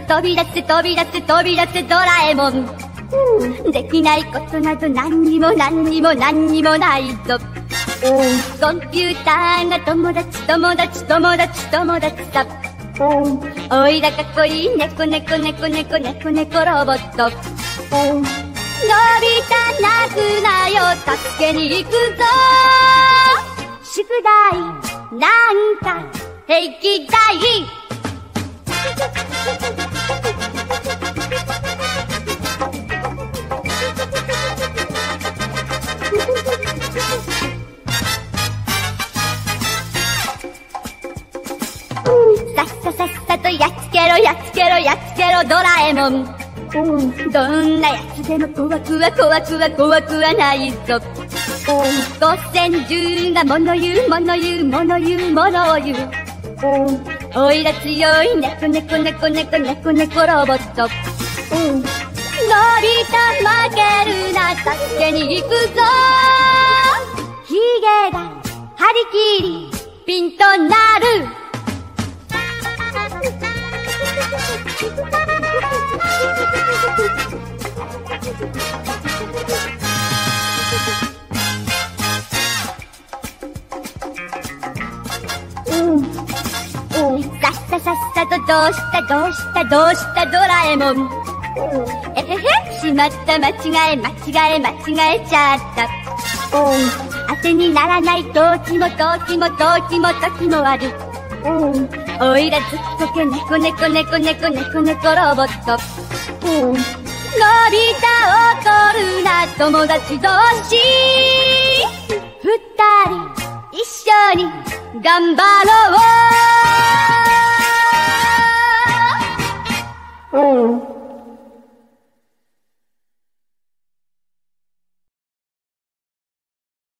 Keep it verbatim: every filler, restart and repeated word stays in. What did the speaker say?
飛び出せ飛び出せ飛び出せドラえもん。できないことなど何にも何にも何にもないぞ。コンピューターが友達友達友達友達さ。おいらかっこいい猫猫猫猫猫猫ロボット。のび太泣くなよ助けに行くぞ。宿題なんか平気だい。さっささっさとやっつけろやっつけろやっつけろドラえもん。どんなやつでも怖くは怖くは怖くはないぞ。五千獣が物言う物言う物言う物を言う。おいら強い猫猫猫猫猫猫ロボット。のび太負けるな助けに行くぞ。ヒゲが張り切りピンとなる。さっささっさとどうしたどうしたどうしたドラえもん。えへへしまった間違え間違え間違えちゃった。当てにならない時も時も時も時もある。おいらずっとけ猫猫猫猫猫猫ロボット。のび太怒るな友達同士。二人一緒に頑張ろう。